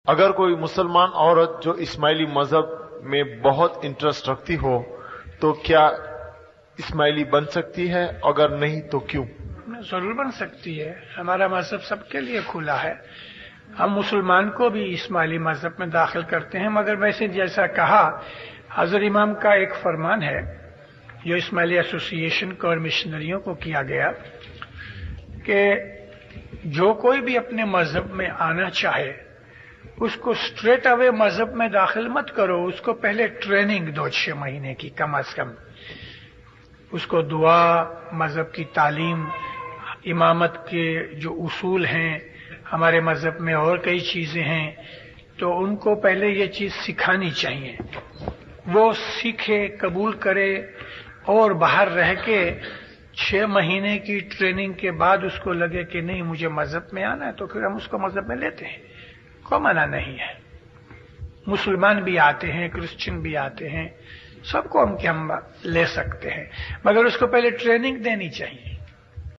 अगर कोई मुसलमान औरत जो इस्माइली मजहब में बहुत इंटरेस्ट रखती हो तो क्या इस्माइली बन सकती है, अगर नहीं तो क्यों? जरूर बन सकती है। हमारा मजहब सबके लिए खुला है। हम मुसलमान को भी इस्माइली मजहब में दाखिल करते हैं, मगर वैसे जैसा कहा हजरत इमाम का एक फरमान है जो इस्माइली एसोसिएशन को और मिशनरियों को किया गया कि जो कोई भी अपने मजहब में आना चाहे उसको स्ट्रेट अवे मजहब में दाखिल मत करो, उसको पहले ट्रेनिंग दो 6 महीने की कम अज कम। उसको दुआ, मजहब की तालीम, इमामत के जो उसूल हैं हमारे मजहब में और कई चीजें हैं, तो उनको पहले ये चीज सिखानी चाहिए। वो सीखे, कबूल करे और बाहर रह के 6 महीने की ट्रेनिंग के बाद उसको लगे कि नहीं मुझे मजहब में आना है, तो फिर हम उसको मजहब में लेते हैं। कोई मना नहीं है। मुसलमान भी आते हैं, क्रिश्चियन भी आते हैं, सबको हम ले सकते हैं, मगर उसको पहले ट्रेनिंग देनी चाहिए।